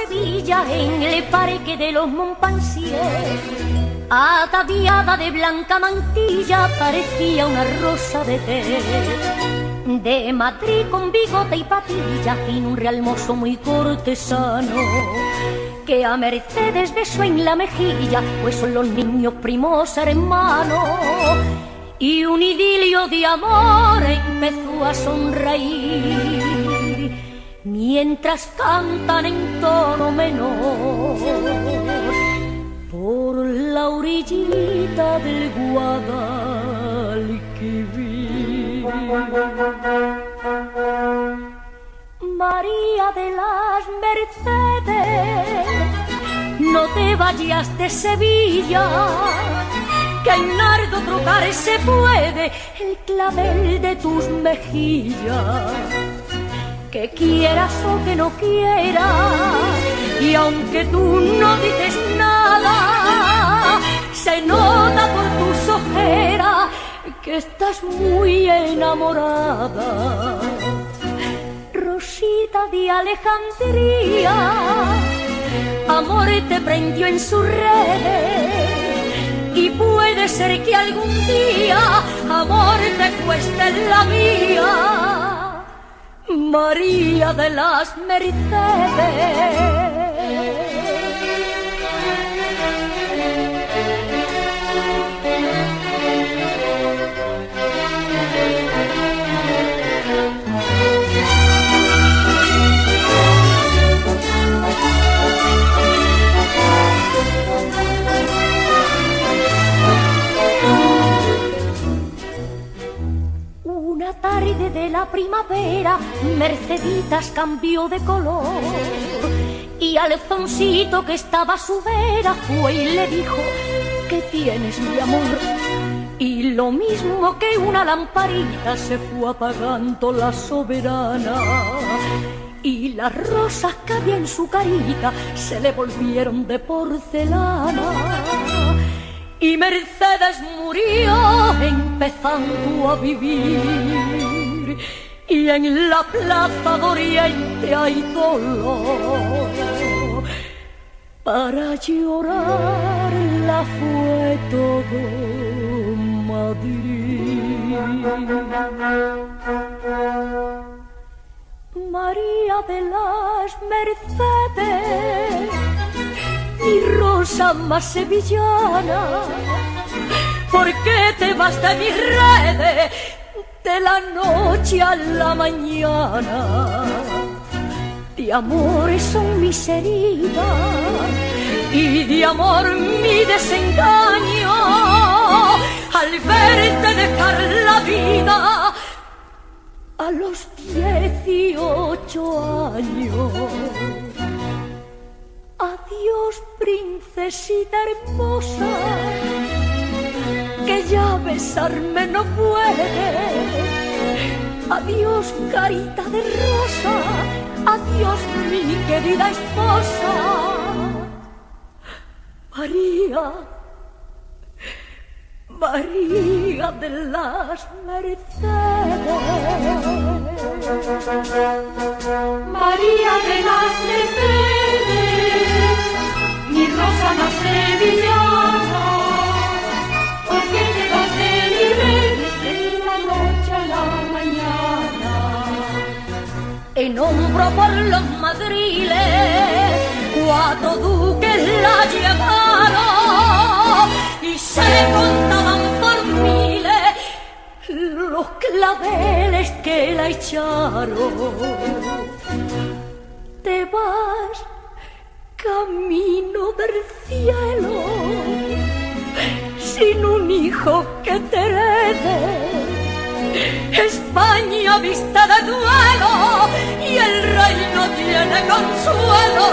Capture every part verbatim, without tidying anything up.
Sevilla, en el parque de los Montpensier, ataviada de blanca mantilla, parecía una rosa de té. De Madrid con bigote y patillas vino un real mozo muy cortesano, que a Mercedes besó en la mejilla, pues son los niños primos hermanos. Y un idilio de amor empezó a sonreír, mientras cantan en tono menor por la orillita del Guadalquivir. María de las Mercedes, no te vayas de Sevilla, que en nardo trocar se puede el clavel de tus mejillas. Que quieras o que no quieras, y aunque tú no dices nada, se nota por tus ojeras que estás muy enamorada. Rosita de Alejandría, amor te prendió en su red, y puede ser que algún día amor te cueste la mía. María de las Mercedes. Una tarde de la primavera, Merceditas cambió de color, y Alfoncito, que estaba a su vera, fue y le dijo: ¿qué tienes, mi amor? Y lo mismo que una lamparita se fue apagando la soberana, y las rosas que había en su carita se le volvieron de porcelana. Y Mercedes murió empezando a vivir, y en la plaza de Oriente hay dolor. Para llorarla fue todo Madrid. María de las Mercedes, mi rosa más sevillana, ¿por qué te vas de mis redes de la noche a la mañana? De amores son mis heridas y de amor mi desengaño, al verte dejar la vida a los dieciocho años. Adiós, princesita hermosa, que ya besarme no puede. Adiós, carita de rosa, adiós, mi querida esposa. María, María de las Mercedes. María de las Mercedes, mi rosa más sevillana, ¿por qué te vas de mis redes de la noche a la mañana? En hombro por los madriles, cuatro duques la llevaron, y se contaban por miles los claveles que la echaron. Te vas camino del cielo, sin un hijo que te herede. España viste de duelo y el rey no tiene consuelo.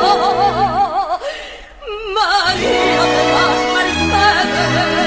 María de las Mercedes.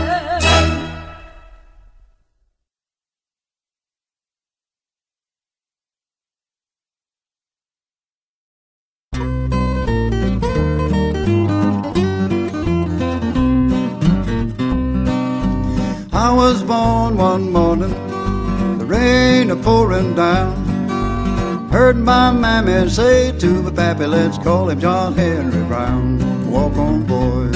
I was born one morning, the rain a pouring down, Heard my mammy say to my pappy, let's call him John Henry Brown. Walk on, boy,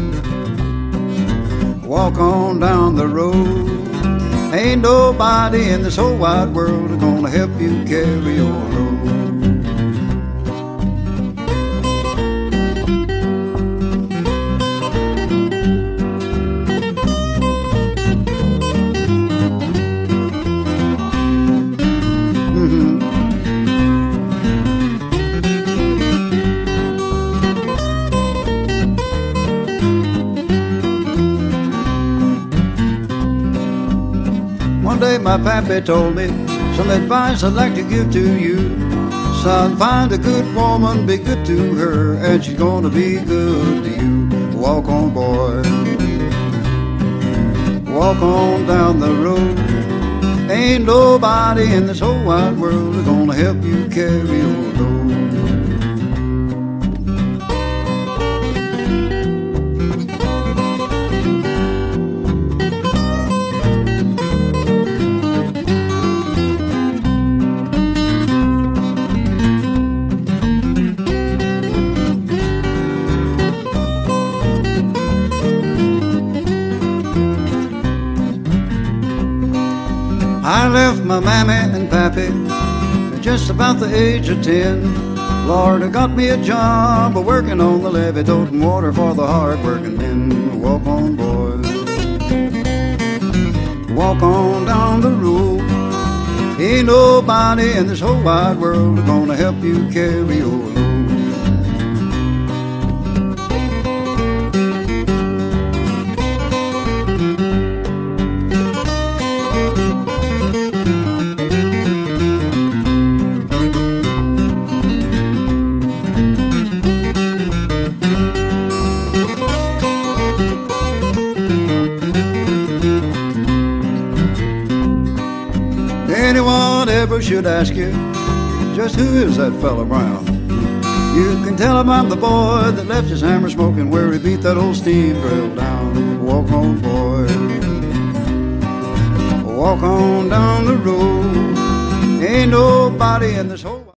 walk on down the road. Ain't nobody in this whole wide world gonna help you carry your load. One day my pappy told me some advice I'd like to give to you. Son, find a good woman, be good to her, and she's gonna be good to you. Walk on, boy, walk on down the road. Ain't nobody in this whole wide world gonna help you carry your load. I left my mammy and pappy at just about the age of ten. Lord, I got me a job working on the levee, toting water for the hard-working men. Walk on, boy, walk on down the road. Ain't nobody in this whole wide world gonna help you carry your load. Anyone ever should ask you, just who is that fella Brown? You can tell him I'm the boy that left his hammer smoking where he beat that old steam drill down. Walk on, boy, walk on down the road. Ain't nobody in this whole